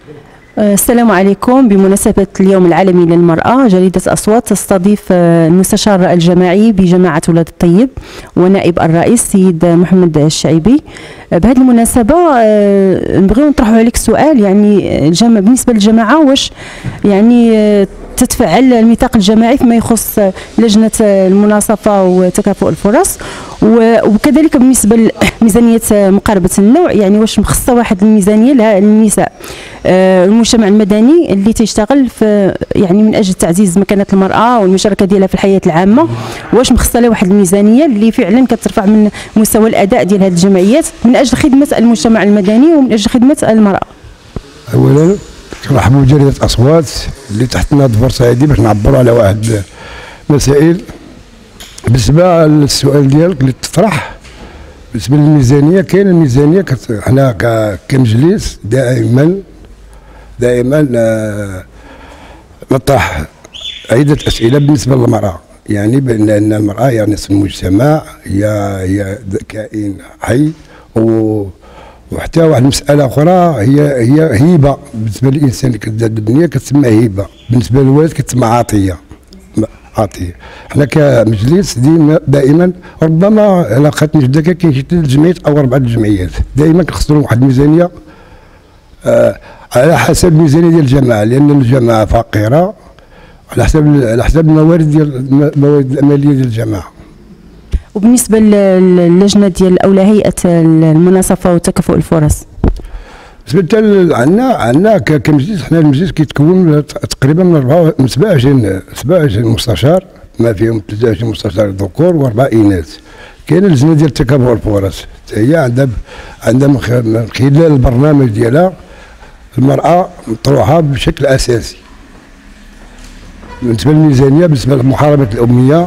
السلام عليكم. بمناسبة اليوم العالمي للمرأة، جريدة أصوات تستضيف المستشار الجماعي بجماعة ولاد الطيب ونائب الرئيس سيد محمد الشعيبي. بهذه المناسبة نبغيو نطرحوا عليك سؤال، يعني بالنسبة للجماعة واش يعني تتفعل الميثاق الجماعي فيما يخص لجنة المناصفة وتكافؤ الفرص، وكذلك بالنسبة لميزانية مقاربة النوع، يعني واش مخصصة واحد الميزانية للنساء المجتمع المدني اللي تيشتغل في يعني من اجل تعزيز مكانة المرأة والمشاركة ديالها في الحياة العامة، واش مخصصة لها واحد الميزانية اللي فعلا كترفع من مستوى الأداء ديال هذه الجمعيات من اجل خدمة المجتمع المدني ومن اجل خدمة المرأة؟ اولا كنرحبوا بجريدة أصوات اللي تحتنا الفرصة هذه باش نعبروا على واحد مسائل. بالنسبة للسؤال ديالك اللي تطرح بالنسبة للميزانية، كاين الميزانية حنا كمجلس دائما نطرح عدة أسئلة بالنسبة للمرأة، يعني بأن المرأة هي نصف المجتمع، هي كائن حي، وحتى واحد المسألة أخرى هي هبة بالنسبة للإنسان اللي كتزاد الدنيا، كتسمى هبة، بالنسبة للولد كتسمى عطية. حنا كمجلس دائما ربما على خاطر نجد كاين شي 3 جمعيات أو 4 جمعيات، دائما كنخصصوا واحد الميزانية على حسب الميزانية ديال الجماعة، لأن الجماعة فقيرة على حسب الموارد الأمالية ديال الجماعة. وبالنسبة للجنة ديال أو لهيئة المناصفة وتكافؤ الفرص، بالنسبة عندنا كمجلس، حنا المجلس كيتكون تقريبا من 27 مستشار، ما فيهم 23 مستشار ذكور و4 إناث. كاينه اللجنه ديال تكافؤ الفرص، هي عندها من خلال البرنامج ديالها المرأة مطروحة بشكل أساسي. بالنسبة للميزانية، بالنسبة لمحاربة الأمية،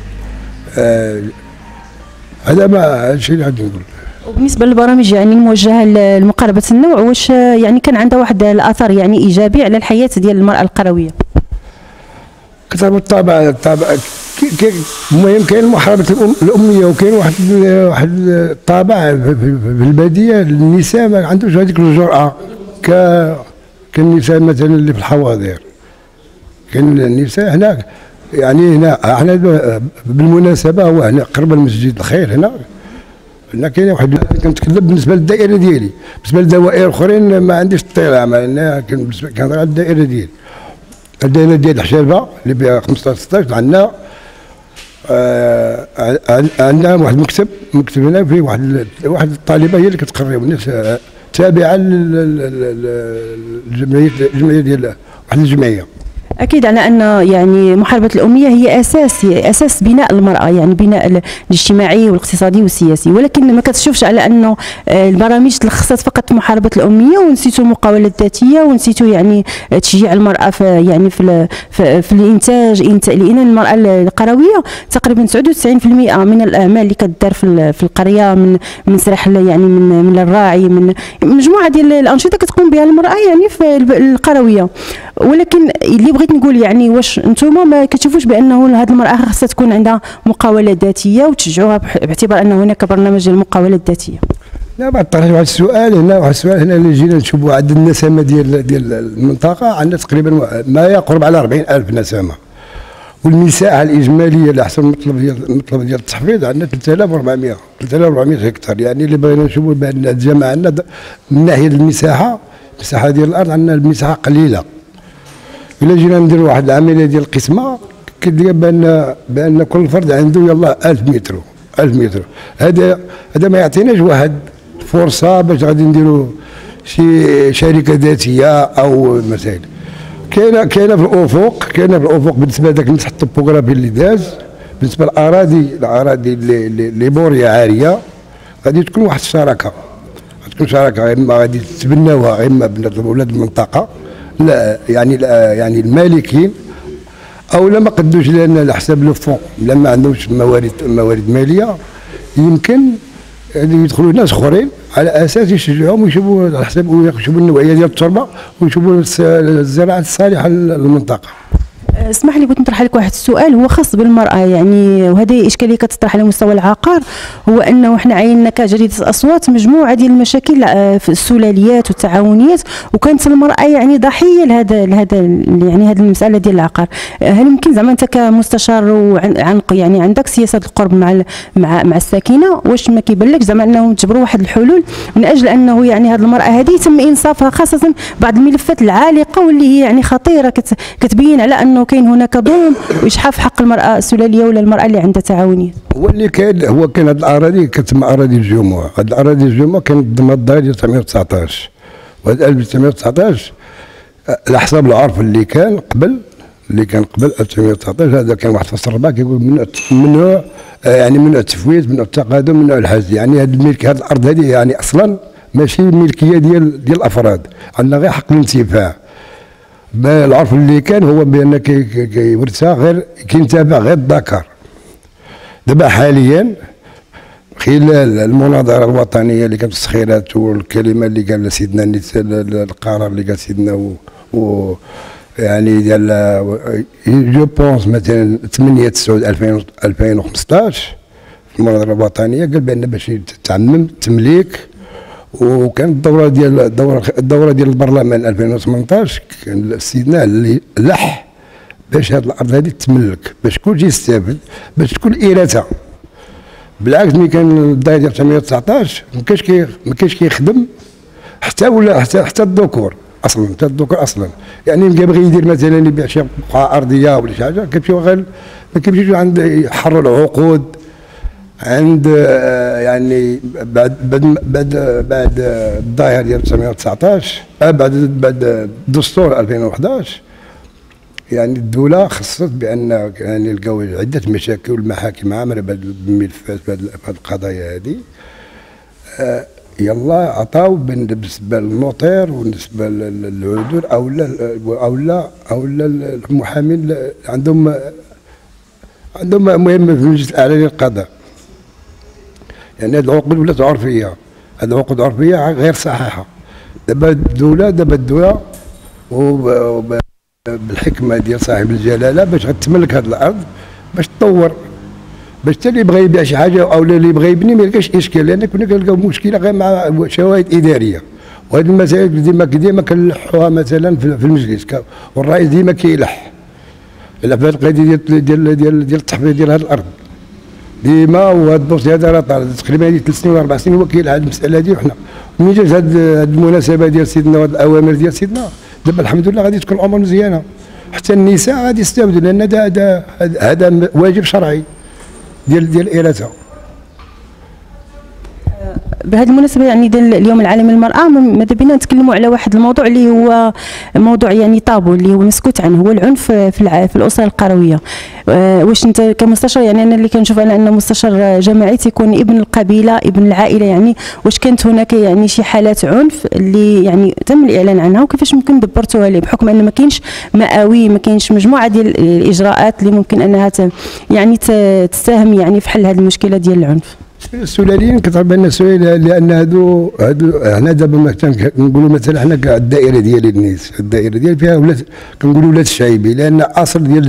هذا ما الشيء اللي غادي نقول. وبالنسبه للبرامج يعني الموجهه لمقاربه النوع، واش يعني كان عندها واحد الاثر يعني ايجابي على الحياه ديال المراه القرويه؟ كتر بالطبع المهم كاين محاربه الاميه، وكاين واحد الطابع في الباديه النساء ما عندهمش هذيك الجرأه كالنساء مثلا اللي في الحواضر. كاين النساء هناك، يعني هنا بالمناسبه هو هنا قرب المسجد الخير، هنا كاين واحد، كنتكلم بالنسبه للدائره ديالي، بالنسبه للدوائر الاخرين ما عنديش اطلاع، مع كنهضر على الدائره ديالي. الدائره ديال الحشابه اللي فيها 15 16 عندنا واحد المكتب هنا فيه واحد الطالبه هي اللي كتقري، والناس تابعه للجمعيه ديال واحد الجمعيه. اكيد على ان يعني محاربه الاميه هي اساس بناء المراه، يعني بناء الاجتماعي والاقتصادي والسياسي، ولكن ما كتشوفش على انه البرامج تلخصت فقط في محاربه الاميه ونسيتوا المقاوله الذاتيه ونسيتوا يعني تشجيع المراه في يعني في الانتاج، لان المراه القرويه تقريبا 99% من الاعمال اللي كدار في القريه من سرح يعني من الراعي، من مجموعه ديال الانشطه كتقوم بها المراه يعني في القرويه. ولكن اللي بغيت نقول يعني واش انتم ما كتشوفوش بانه هذه المراه خاصها تكون عندها مقاوله ذاتيه وتشجعوها باعتبار ان هناك برنامج للمقاوله الذاتيه؟ لا، بعد طرح واحد السؤال هنا اللي جينا نشوفوا عدد النسمه ديال المنطقه، عندنا تقريبا ما يقرب على 40,000 نسمه، والمساحه الاجماليه على حسب المطلب ديال التحفيظ عندنا 3400 هكتار. يعني اللي بغينا نشوفوا بان الجامعه عندنا من ناحيه المساحه ديال الارض عندنا المساحه قليله. إلا جينا نديروا واحد العمليه ديال القسمه كتلقى بان كل فرد عنده يلاه 1000 متر 1000 متر. هذا ما يعطيناش واحد فرصه باش غادي نديروا شي شركه ذاتيه او مسائل. كاينه في الافق بالنسبه لذاك المسح الطوبوغرافي اللي داز، بالنسبه للاراضي اللي بوريه عاريه غادي تكون واحد الشراكه، اما غادي تتبناوها اما ولاد المنطقه، لا يعني المالكين، او لا ما قدوش لنا على حساب لو فون، لا ما عندهمش موارد ماليه، يمكن يدخلوا ناس اخرين على اساس يشجعوهم ويشوفوا على حساب، يشوفوا النوعيه ديال التربه ويشوفوا الزراعه الصالحه للمنطقه. اسمح لي، بغيت نطرح لك واحد السؤال هو خاص بالمراه يعني، وهذه اشكاليه كتطرح على مستوى العقار، هو انه حنا عينا كجريده الاصوات مجموعه ديال المشاكل في السلاليات والتعاونيات، وكانت المراه يعني ضحيه لهذا يعني هذه المساله ديال العقار. هل ممكن زعما انت كمستشار وعن يعني عندك سياسه القرب مع الساكنه، واش ما كيبان لك زعما انهم تجبروا واحد الحلول من اجل انه يعني هذه المراه هذه يتم انصافها، خاصه بعض الملفات العالقه واللي هي يعني خطيره كتبين على انه كاين هناك ظلم واجحاف حق المراه السلاليه ولا المراه اللي عندها تعاونيات. هو اللي كاين هو كاين هذه الاراضي كتسمى اراضي الجموع، هذه الاراضي الجموع كانت ضمن الدار ديال 1919، وهذا 1919 على حسب العرف اللي كان قبل 1919 هذا كان واحد فصل الرباع كيقول ممنوع يعني ممنوع التفويت، ممنوع التقادم، ممنوع الحجز، يعني هذه الملك هذه الارض هذه يعني اصلا ماشي ملكيه ديال الافراد، عندنا غير حق الانتفاع. العرف اللي كان هو بان كيورثها غير كينتفع غير الذكر. دابا حاليا خلال المناظره الوطنيه اللي كانت في السخيرات والكلمه اللي قال سيدنا القرار اللي قال سيدنا يعني ديال جو بونس مثلا 8/9/2015 في المناظره الوطنيه قال بان باش تعمم التمليك، وكانت الدوره ديال البرلمان 2018 كان سيدنا اللي لح باش هذه الارض هذه تملك، باش كلشي يستافد، باش تكون إيرثها. بالعكس ملي كان الداير ديال 1919 ما كاينش كيخدم حتى الذكور اصلا، يعني اللي بغى يدير مثلا يبيع شي بقعه ارضيه ولا شي حاجه كيمشيو غير ما كيمشيوش عند يحروا العقود عند يعني بعد الظاهر ديال 1919 بعد الدستور 2011 يعني الدوله خصت بان يعني لقاو عده مشاكل والمحاكم عامره بهذه الملفات بهذه القضايا هذه. يلا عطاو بالنسبه للنوطير وبالنسبه للعذور او لا المحامين عندهم مهم في المجلس الاعلى للقضاء. يعني هذه العقود ولات عرفيه، هذه العقود عرفيه غير صحيحه. دابا الدوله بالحكمه ديال صاحب الجلاله باش غتملك هذه الارض باش تطور، باش حتى اللي بغى يبيع شي حاجه او اللي بغى يبني ما يلقاش اشكال، لان كنا كنلقاو مشكله غير مع شواهد اداريه. وهذه المسائل ديما كنلحوها مثلا في المجلس، والرئيس ديما كيلح على هذه القضيه ديال التحفيظ ديال هذه الارض ديما. وهذا الدوسي هذا راه طال تقريبا 3 سنين ولا 4 سنين هو كيلح هذه المساله هذه. وحنا ملي جات هذه المناسبه ديال سيدنا وهذه الاوامر ديال سيدنا دابا الحمد لله غادي تكون الامور مزيانه، حتى النساء غادي يستافدوا، لان هذا واجب شرعي ديال الإرثة. بهذه المناسبه يعني ديال اليوم العالمي للمراه ماذا بينا نتكلموا على واحد الموضوع اللي هو موضوع يعني طابو اللي هو مسكوت عنه، هو العنف في الاسر القرويه. واش انت كمستشار، يعني انا اللي كنشوف انا ان مستشار جماعي تيكون ابن القبيله ابن العائله، يعني واش كانت هناك يعني شي حالات عنف اللي يعني تم الاعلان عنها، وكيفاش ممكن دبرتوها ليه بحكم ان ما كاينش مآوي، ما كاينش مجموعه ديال الاجراءات اللي ممكن انها يعني تساهم يعني في حل هذه المشكله ديال العنف؟ السلاليين كتعرف بان السلاليين لان هادو هنا دابا مثلا كنقولوا مثلا حنا كاع الدائره ديال النيس، الدائره ديال فيها ولات كنقولوا ولاد الشعيبي، لان اصل ديال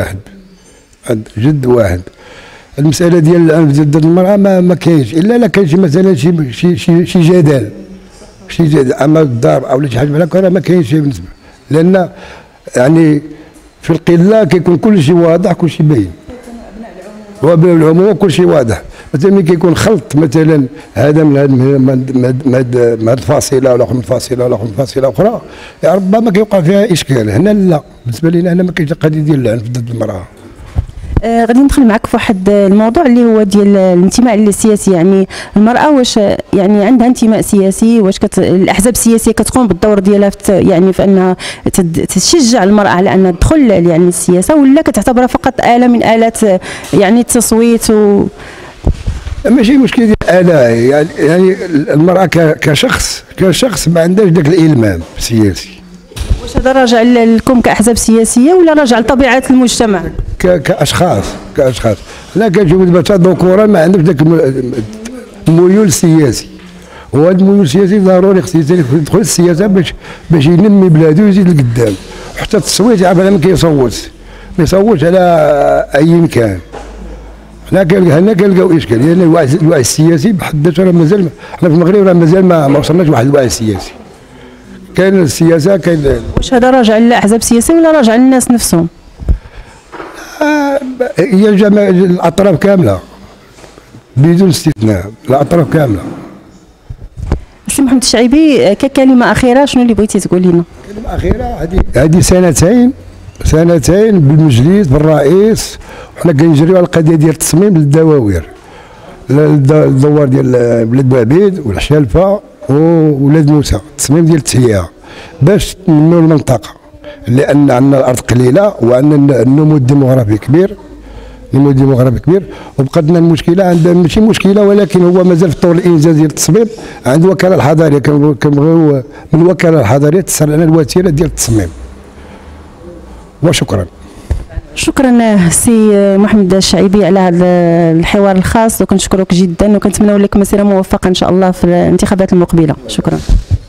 جد واحد. المساله ديال العنف ضد المراه ما كاينش الا لا كاين مثلا شي جدل، اما الضرب او شي حاجه بحال هكا ما كاينش بالنسبه، لان يعني في القله كيكون كل شيء واضح، كل شيء باين، وبالعموم كل شيء واضح. مثلا ملي كيكون خلط مثلا هذا من هذه الفاصله ولا من فاصله ولا من فاصله اخرى، يعني ربما كيوقع فيها اشكال. هنا لا، بالنسبه لنا هنا ما كاينش القضيه ديال العنف ضد المراه. غادي ندخل معك في واحد الموضوع اللي هو ديال الانتماء السياسي، يعني المراه واش يعني عندها انتماء سياسي؟ واش الاحزاب السياسيه كتقوم بالدور ديالها يعني في انها تشجع المراه على انها تدخل يعني السياسه، ولا كتعتبرها فقط آلة من آلات يعني التصويت ماشي مشكل ديال آلة، يعني المراه كشخص ما عندهاش ذاك الالمام السياسي. واش هذا راجع لكم كاحزاب سياسيه ولا راجع لطبيعه المجتمع؟ كاشخاص لا كنشوف دابا ذكورا ما عندهمش ذاك الميول السياسي، وهذا الميول السياسي ضروري خصو يدخل السياسه باش ينمي بلادو ويزيد لقدام. حتى التصويت يعرف على من كيصوت، ما يصوتش على اي كان. هنا كنلقاو اشكال لان الوعي السياسي بحد ذاته راه مازال حنا في المغرب راه مازال ما وصلناش لواحد الوعي السياسي. كاين السياسه كاين. واش هذا راجع للاحزاب السياسيه ولا راجع للناس نفسهم؟ هي جميع الاطراف كامله بدون استثناء، الاطراف كامله. سي محمد الشعيبي ككلمه اخيره شنو اللي بغيتي تقول لنا؟ كلمه اخيره، هذه سنتين بالمجلس بالرئيس وحنا كنجريو على القضيه ديال التصميم للدواوير، الدوار ديال بلاد بوعبيد والحشالفه وولاد موسى، التصميم ديال التهيئه باش ننميو المنطقه، لان عندنا الارض قليله وعندنا النمو الديموغرافي كبير، وبقات لنا المشكله عندنا ماشي مشكله ولكن هو مازال في طور الانجاز ديال التصميم. عند الوكاله الحضريه كنبغيو من الوكاله الحضريه تسهل لنا الوتيره ديال التصميم. وشكرا. شكرا سي محمد الشعيبي على هذا الحوار الخاص، وكنشكرك جدا وكنتمنى لك مسيره موفقه ان شاء الله في الانتخابات المقبله. شكرا.